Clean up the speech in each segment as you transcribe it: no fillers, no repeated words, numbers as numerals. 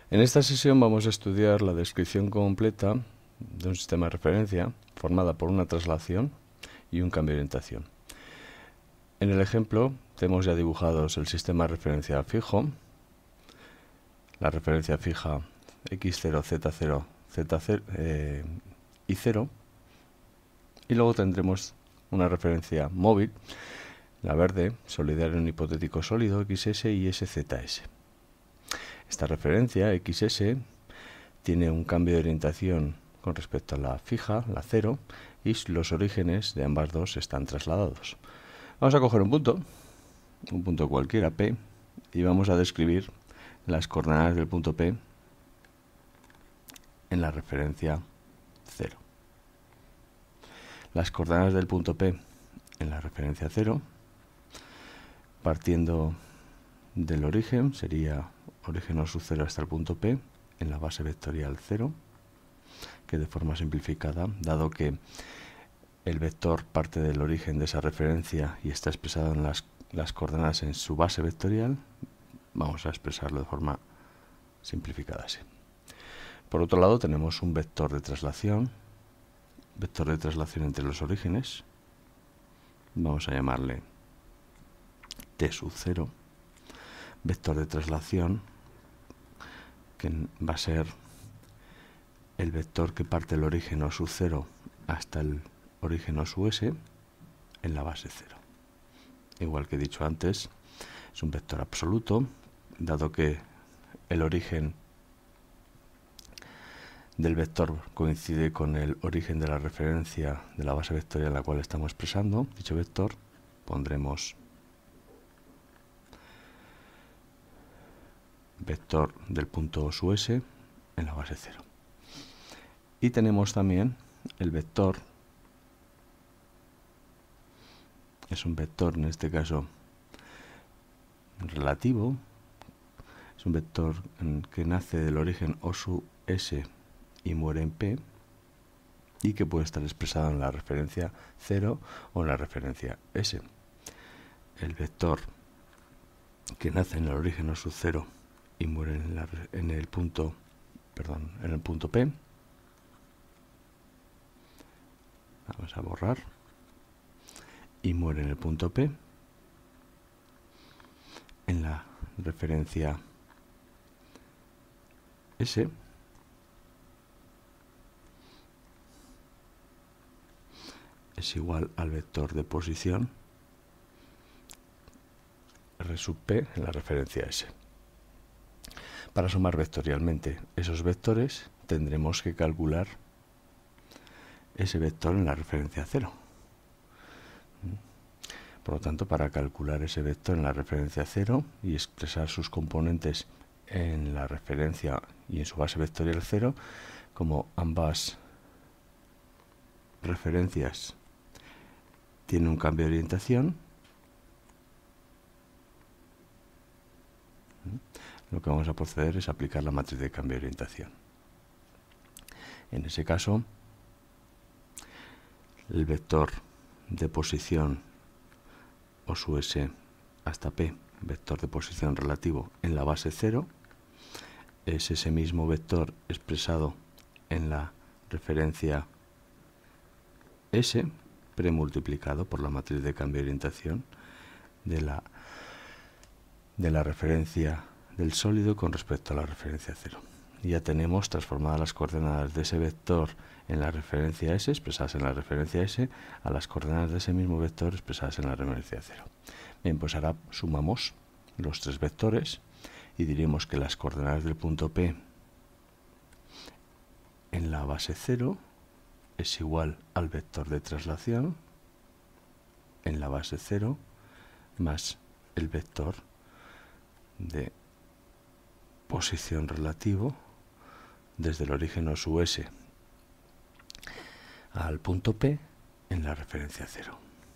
En esta sesión vamos a estudiar la descripción completa de un sistema de referencia formada por una traslación y un cambio de orientación. En el ejemplo tenemos ya dibujados el sistema de referencia fijo, la referencia fija x0, z0, z0 y 0, y luego tendremos una referencia móvil, la verde, solidaria en un hipotético sólido, xs y szs. Esta referencia, xs, tiene un cambio de orientación con respecto a la fija, la 0, y los orígenes de ambas dos están trasladados. Vamos a coger un punto cualquiera, P, y vamos a describir las coordenadas del punto P en la referencia 0. Las coordenadas del punto P en la referencia 0, partiendo del origen, sería origen O sub 0 hasta el punto P en la base vectorial 0, que de forma simplificada, dado que el vector parte del origen de esa referencia y está expresado en las coordenadas en su base vectorial, vamos a expresarlo de forma simplificada así. Por otro lado tenemos un vector de traslación entre los orígenes, vamos a llamarle T sub 0, vector de traslación que va a ser el vector que parte del origen O sub 0 hasta el origen O sub s en la base 0. Igual que he dicho antes, es un vector absoluto, dado que el origen del vector coincide con el origen de la referencia de la base vectorial en la cual estamos expresando dicho vector, pondremos vector del punto O sub s en la base 0. Y tenemos también el vector, es un vector en este caso relativo, es un vector que nace del origen O sub s y muere en P, y que puede estar expresado en la referencia 0 o en la referencia S. El vector que nace en el origen O sub 0 y muere en el punto P, vamos a borrar, y muere en el punto P, en la referencia S, es igual al vector de posición R sub P en la referencia S. Para sumar vectorialmente esos vectores tendremos que calcular ese vector en la referencia 0. Por lo tanto, para calcular ese vector en la referencia 0 y expresar sus componentes en la referencia y en su base vectorial 0, como ambas referencias tienen un cambio de orientación, lo que vamos a proceder es aplicar la matriz de cambio de orientación. En ese caso, el vector de posición O sub s hasta P, vector de posición relativo en la base 0, es ese mismo vector expresado en la referencia S, premultiplicado por la matriz de cambio de orientación de la referencia del sólido con respecto a la referencia 0. Y ya tenemos transformadas las coordenadas de ese vector en la referencia S, expresadas en la referencia S, a las coordenadas de ese mismo vector expresadas en la referencia 0. Bien, pues ahora sumamos los tres vectores y diremos que las coordenadas del punto P en la base 0 es igual al vector de traslación en la base 0 más el vector de posición relativo desde el origen O sub s al punto P en la referencia 0.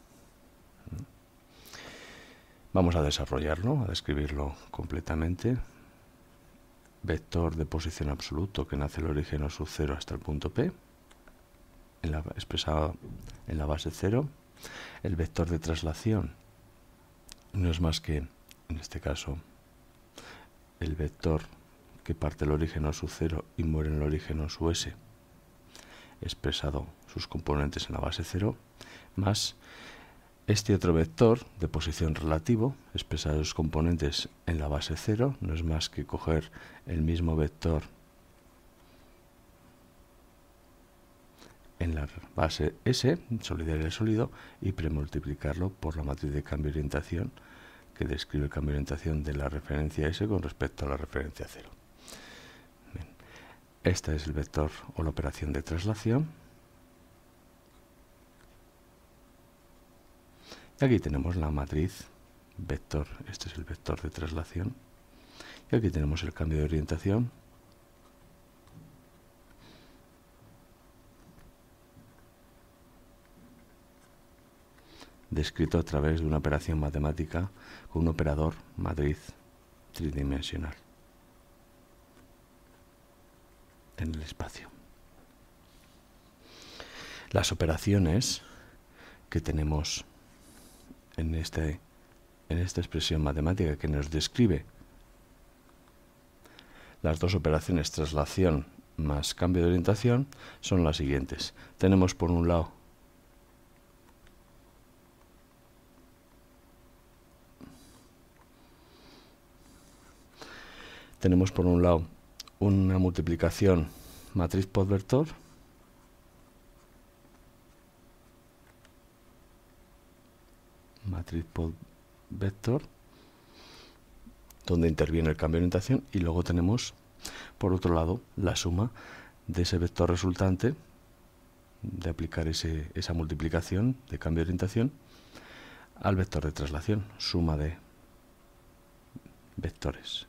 Vamos a desarrollarlo, a describirlo completamente. Vector de posición absoluto que nace del origen O sub 0 hasta el punto P, expresado en la base 0. El vector de traslación no es más que, en este caso, el vector que parte el origen a su 0 y muere en el origen a su S, expresado sus componentes en la base 0, más este otro vector de posición relativo, expresado sus componentes en la base 0, no es más que coger el mismo vector en la base S, solidaria del sólido, y premultiplicarlo por la matriz de cambio de orientación que describe el cambio de orientación de la referencia S con respecto a la referencia 0. Bien. Este es el vector o la operación de traslación. Y aquí tenemos la matriz vector, este es el vector de traslación. Y aquí tenemos el cambio de orientación. Descrito a través de una operación matemática con un operador matriz tridimensional en el espacio. Las operaciones que tenemos en esta expresión matemática que nos describe las dos operaciones traslación más cambio de orientación son las siguientes. Tenemos por un lado una multiplicación matriz por vector donde interviene el cambio de orientación, y luego tenemos por otro lado la suma de ese vector resultante de aplicar esa multiplicación de cambio de orientación al vector de traslación, suma de vectores.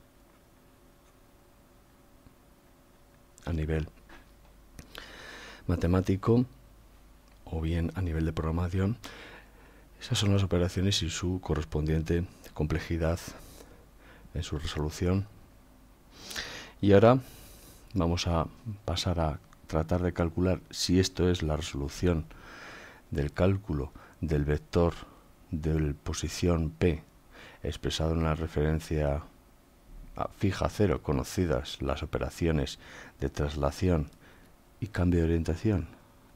A nivel matemático o bien a nivel de programación, esas son las operaciones y su correspondiente complejidad en su resolución. Y ahora vamos a pasar a tratar de calcular si esto es la resolución del cálculo del vector de posición P expresado en la referencia fija 0, conocidas las operaciones de traslación y cambio de orientación,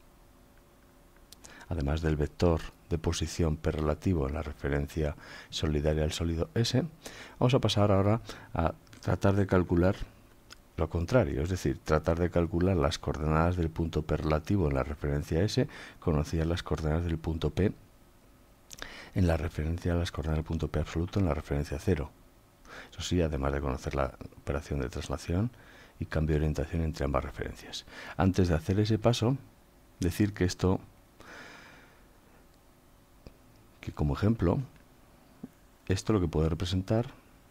además del vector de posición P relativo en la referencia solidaria al sólido S. Vamos a pasar ahora a tratar de calcular lo contrario, es decir, tratar de calcular las coordenadas del punto P relativo en la referencia S, conocidas las coordenadas del punto P en la referencia a las coordenadas del punto P absoluto en la referencia 0. Eso sí, además de conocer la operación de traslación y cambio de orientación entre ambas referencias. Antes de hacer ese paso, decir que como ejemplo, esto lo que puede representar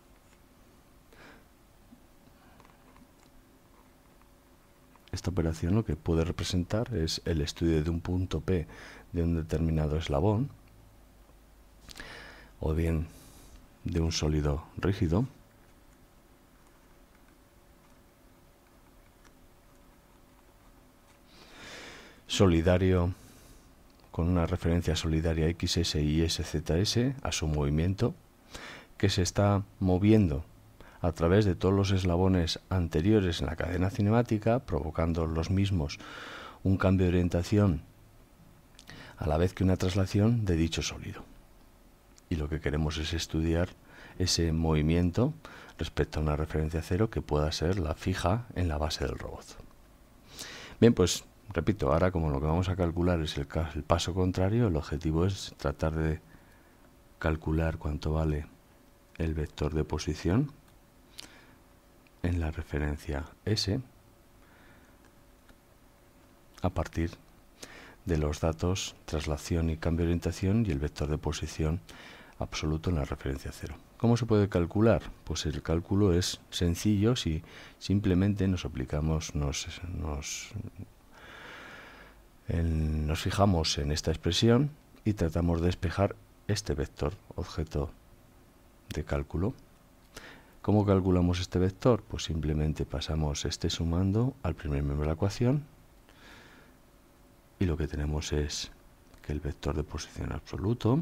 esta operación lo que puede representar es el estudio de un punto P de un determinado eslabón o bien de un sólido rígido solidario con una referencia solidaria XS y SZS a su movimiento, que se está moviendo a través de todos los eslabones anteriores en la cadena cinemática, provocando los mismos un cambio de orientación a la vez que una traslación de dicho sólido. Y lo que queremos es estudiar ese movimiento respecto a una referencia 0 que pueda ser la fija en la base del robot. Bien, pues repito, ahora como lo que vamos a calcular es el paso contrario, el objetivo es tratar de calcular cuánto vale el vector de posición en la referencia S a partir de los datos traslación y cambio de orientación y el vector de posición absoluto en la referencia 0. ¿Cómo se puede calcular? Pues el cálculo es sencillo si simplemente nos aplicamos, nos fijamos en esta expresión y tratamos de despejar este vector objeto de cálculo. ¿Cómo calculamos este vector? Pues simplemente pasamos este sumando al primer miembro de la ecuación y lo que tenemos es que el vector de posición absoluto,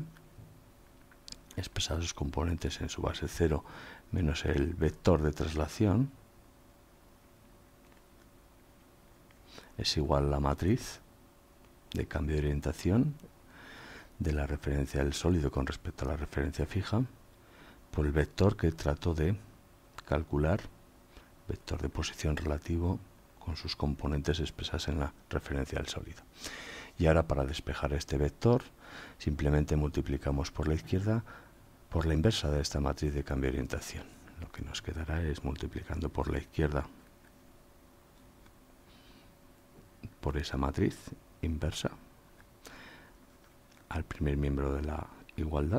expresado sus componentes en su base 0 menos el vector de traslación, es igual a la matriz de cambio de orientación de la referencia del sólido con respecto a la referencia fija por el vector que trato de calcular, vector de posición relativo con sus componentes expresadas en la referencia del sólido. Y ahora, para despejar este vector, simplemente multiplicamos por la izquierda por la inversa de esta matriz de cambio de orientación. Lo que nos quedará es, multiplicando por la izquierda por esa matriz inversa al primer miembro de la igualdad,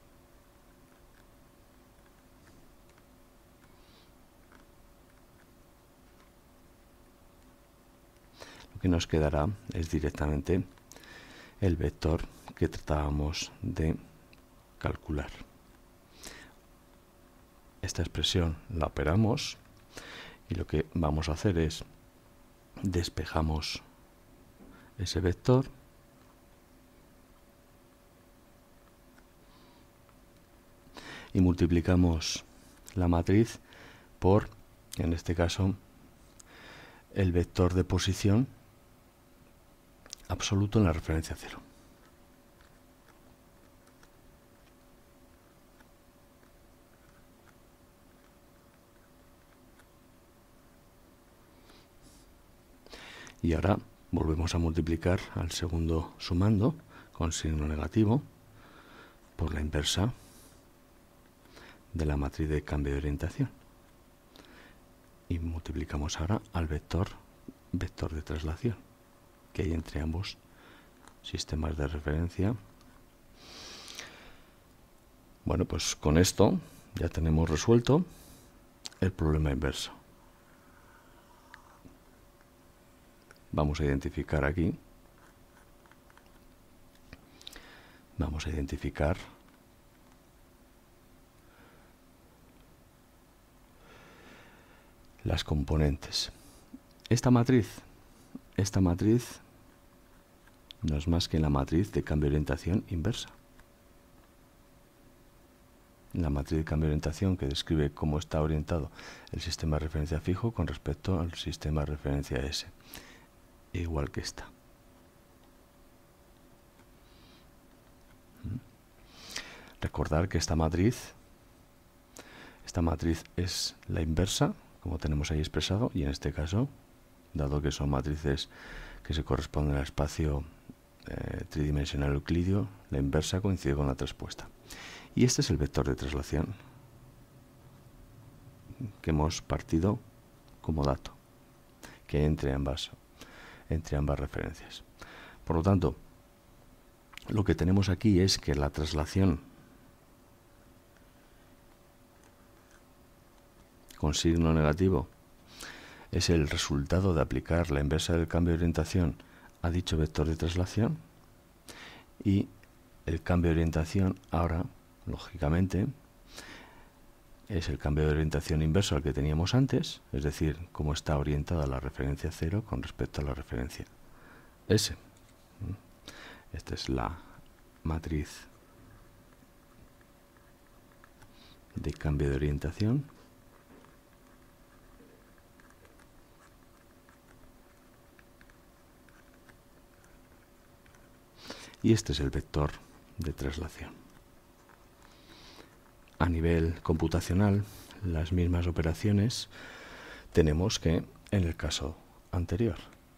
lo que nos quedará es directamente el vector que tratábamos de calcular. Esta expresión la operamos y lo que vamos a hacer es despejamos ese vector y multiplicamos la matriz por, en este caso, el vector de posición absoluto en la referencia 0. Y ahora volvemos a multiplicar al segundo sumando con signo negativo por la inversa de la matriz de cambio de orientación. Y multiplicamos ahora al vector de traslación que hay entre ambos sistemas de referencia. Bueno, pues con esto ya tenemos resuelto el problema inverso. Vamos a identificar aquí, las componentes. Esta matriz no es más que la matriz de cambio de orientación inversa. La matriz de cambio de orientación que describe cómo está orientado el sistema de referencia fijo con respecto al sistema de referencia S. Igual que esta. Recordar que esta matriz es la inversa, como tenemos ahí expresado, y en este caso, dado que son matrices que se corresponden al espacio tridimensional euclidio, la inversa coincide con la traspuesta. Y este es el vector de traslación que hemos partido como dato, que hay entre ambas referencias. Por lo tanto, lo que tenemos aquí es que la traslación con signo negativo es el resultado de aplicar la inversa del cambio de orientación a dicho vector de traslación, y el cambio de orientación ahora, lógicamente, es el cambio de orientación inverso al que teníamos antes, es decir, cómo está orientada la referencia 0 con respecto a la referencia S. Esta es la matriz de cambio de orientación. Y este es el vector de traslación. A nivel computacional, las mismas operaciones tenemos que en el caso anterior.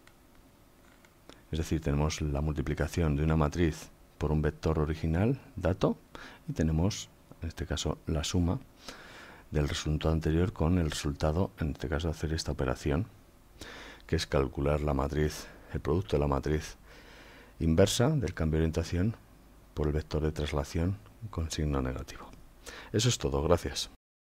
Es decir, tenemos la multiplicación de una matriz por un vector original, dato, y tenemos, en este caso, la suma del resultado anterior con el resultado, en este caso, hacer esta operación, que es calcular la matriz, el producto de la matriz inversa del cambio de orientación por el vector de traslación con signo negativo. Eso es todo, gracias.